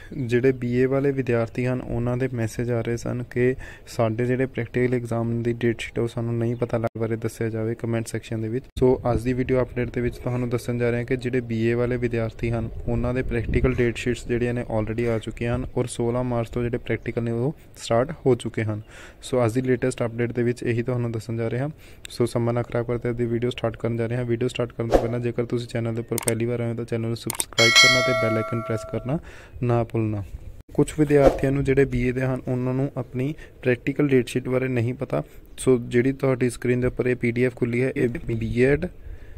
ਜਿਹੜੇ BA ਵਾਲੇ ਵਿਦਿਆਰਥੀ ਹਨ ਉਹਨਾਂ ਦੇ ਮੈਸੇਜ ਆ ਰਹੇ ਸਨ ਕਿ ਸਾਡੇ ਜਿਹੜੇ ਪ੍ਰੈਕਟੀਕਲ ਐਗਜ਼ਾਮ ਦੀ ਡੇਟ ਸ਼ੀਟ ਉਹ ਸਾਨੂੰ ਨਹੀਂ ਪਤਾ ਲੱਗ ਬਾਰੇ ਦੱਸਿਆ ਜਾਵੇ ਕਮੈਂਟ ਸੈਕਸ਼ਨ ਦੇ ਵਿੱਚ। ਸੋ ਅੱਜ ਦੀ ਵੀਡੀਓ ਅਪਡੇਟ ਦੇ ਵਿੱਚ ਤੁਹਾਨੂੰ ਦੱਸਣ ਜਾ ਰਹੇ ਹਾਂ ਕਿ ਜਿਹੜੇ BA ਵਾਲੇ ਵਿਦਿਆਰਥੀ ਹਨ ਉਹਨਾਂ ਦੇ ਪ੍ਰੈਕਟੀਕਲ ਡੇਟ ਸ਼ੀਟਸ ਜਿਹੜੀਆਂ ਨੇ ਆਲਰੇਡੀ ਆ ਚੁੱਕੀਆਂ ਹਨ ਔਰ 16 ਮਾਰਚ ਤੋਂ ਜਿਹੜੇ ਪ੍ਰੈਕਟੀਕਲ ਨੇ ਉਹ ਸਟਾਰਟ ਹੋ ਚੁੱਕੇ ਹਨ। ਸੋ ਅੱਜ ਦੀ ਲੇਟੈਸਟ ਅਪਡੇਟ ਦੇ ਵਿੱਚ ਇਹੀ ਤੁਹਾਨੂੰ ਦੱਸਣ ਜਾ ਰਹੇ ਹਾਂ। ਸੋ ਸਮਾਂ ਨਾ ਖਰਾਬ ਕਰਦੇ ਦੀ ਵੀਡੀਓ ਸਟਾਰਟ ਕਰਨ ਜਾ ਰਹੇ ਹਾਂ। ਵੀਡੀਓ ਸਟਾਰਟ ਕਰਨ ਤੋਂ ਪਹਿਲਾਂ ਜੇਕਰ ਤੁਸੀਂ ਚੈਨਲ ਦੇ ਉੱਪਰ ਪਹਿਲੀ ਵਾਰ ਆਏ ਹੋ ਤਾਂ ਚੈਨਲ ਨੂੰ ਸਬਸਕ੍ਰਾਈਬ ਕਰਨਾ ਤੇ ਬੈਲ ਆਈਕਨ ਪ੍ਰੈਸ ਕਰਨਾ ਨਾ ਭੁੱਲਣਾ। ਕੁਝ ਵਿਦਿਆਰਥੀਆਂ ਨੂੰ ਜਿਹੜੇ BA ਦੇ ਹਨ ਉਹਨਾਂ ਨੂੰ ਆਪਣੀ ਪ੍ਰੈਕਟੀਕਲ ਡੇਟ ਸ਼ੀਟ ਬਾਰੇ ਨਹੀਂ ਪਤਾ। ਸੋ ਜਿਹੜੀ ਤੁਹਾਡੀ ਸਕਰੀਨ ਦੇ ਉੱਪਰ ਇਹ PDF ਖੁੱਲੀ ਹੈ ਇਹ B.Ed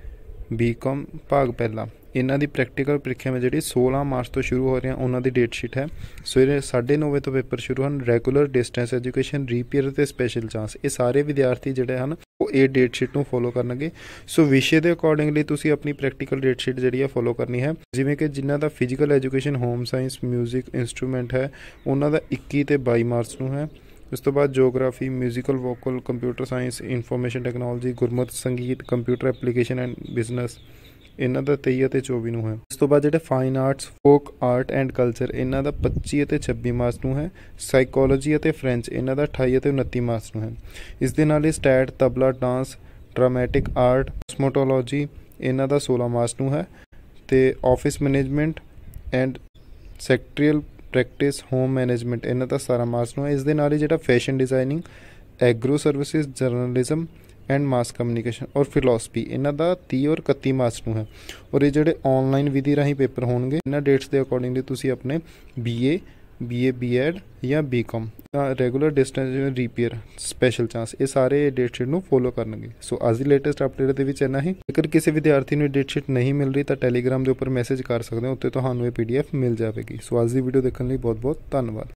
BCom ਭਾਗ ਪਹਿਲਾ ਇਹਨਾਂ ਦੀ ਪ੍ਰੈਕਟੀਕਲ ਪ੍ਰੀਖਿਆਵਾਂ ਜਿਹੜੀ 16 ਮਾਰਚ ਤੋਂ ਸ਼ੁਰੂ ਹੋ ਰਹੀਆਂ ਉਹਨਾਂ ਦੀ ਡੇਟ ਸ਼ੀਟ ਹੈ। ਸਵੇਰੇ 9:30 ਵਜੇ ਤੋਂ ਪੇਪਰ ਸ਼ੁਰੂ ਹਨ। ਰੈਗੂਲਰ ਡਿਸਟੈਂਸ ਐਜੂਕੇਸ਼ਨ ਰੀਪੀਅਰ ਅਤੇ ਸਪੈਸ਼ਲ ਚਾਂਸ ਇਹ ਸਾਰੇ ਵਿਦਿਆਰਥੀ ਜਿਹੜੇ ਹਨ ਉਹ ਇਹ ਡੇਟ ਸ਼ੀਟ ਨੂੰ ਫੋਲੋ ਕਰਨਗੇ। ਸੋ ਵਿਸ਼ੇ ਦੇ ਅਕੋਰਡਿੰਗਲੀ ਤੁਸੀਂ ਆਪਣੀ ਪ੍ਰੈਕਟੀਕਲ ਡੇਟ ਸ਼ੀਟ ਜਿਹੜੀ ਹੈ ਫੋਲੋ ਕਰਨੀ ਹੈ। ਜਿਵੇਂ ਕਿ ਜਿਨ੍ਹਾਂ ਦਾ physical education home science music instrument ਹੈ ਉਹਨਾਂ ਦਾ 21 ਤੇ 22 ਮਾਰਚ ਨੂੰ ਹੈ। ਉਸ ਤੋਂ ਬਾਅਦ geography musical vocal computer science information technology Gurmat Sangeet computer application and business ਇਹਨਾਂ ਦਾ 23 ਅਤੇ 24 ਨੂੰ ਹੈ। ਉਸ ਤੋਂ ਬਾਅਦ ਜਿਹੜੇ fine arts folk art and culture ਇਹਨਾਂ ਦਾ 25 ਅਤੇ 26 ਮਾਰਚ ਨੂੰ ਹੈ। ਸਾਈਕੋਲੋਜੀ ਅਤੇ ਫ੍ਰੈਂਚ ਇਹਨਾਂ ਦਾ 28 ਅਤੇ 29 ਮਾਰਚ ਨੂੰ ਹੈ। ਇਸ ਦੇ ਨਾਲ ਹੀ ਸਟੈਟ tabla dance dramatic art cosmetology ਇਹਨਾਂ ਦਾ 16 ਮਾਰਚ ਨੂੰ ਹੈ। ਅਤੇ office management and secretarial practice home management ਇਹਨਾਂ ਦਾ 17 ਮਾਰਚ ਨੂੰ ਹੈ। ਇਸ ਦੇ ਨਾਲ ਹੀ ਜਿਹੜਾ fashion designing agro services journalism and mass communication ਔਰ ਫਿਲੋਸਫੀ ਇਹਨਾਂ ਦਾ 30 ਔਰ 31 ਮਾਰਚ ਨੂੰ ਹੈ। ਔਰ ਇਹ ਜਿਹੜੇ ਔਨਲਾਈਨ ਵਿਧੀ ਰਾਹੀਂ ਪੇਪਰ ਹੋਣਗੇ ਇਹਨਾਂ ਡੇਟਸ ਦੇ ਅਕੋਰਡਿੰਗਲੀ ਤੁਸੀਂ ਆਪਣੇ BA B.Ed ਜਾਂ BCom regular distance reappear special chance ਇਹ ਸਾਰੇ ਡੇਟ ਸ਼ੀਟ ਨੂੰ ਫੋਲੋ ਕਰਨਗੇ। ਸੋ ਅੱਜ ਦੀ ਲੇਟੈਸਟ ਅਪਡੇਟ ਦੇ ਵਿੱਚ ਇੰਨਾ ਹੀ। ਜੇਕਰ ਕਿਸੇ ਵਿਦਿਆਰਥੀ ਨੂੰ ਡੇਟ ਸ਼ੀਟ ਨਹੀਂ ਮਿਲ ਰਹੀ ਤਾਂ ਟੈਲੀਗ੍ਰਾਮ ਦੇ ਉੱਪਰ ਮੈਸੇਜ ਕਰ ਸਕਦੇ ਹੋ, ਉੱਤੇ ਤੁਹਾਨੂੰ ਇਹ PDF ਮਿਲ ਜਾਵੇਗੀ। ਸੋ ਅੱਜ ਦੀ ਵੀਡੀਓ ਦੇਖਣ ਲਈ ਬਹੁਤ ਬਹੁਤ ਧੰਨਵਾਦ।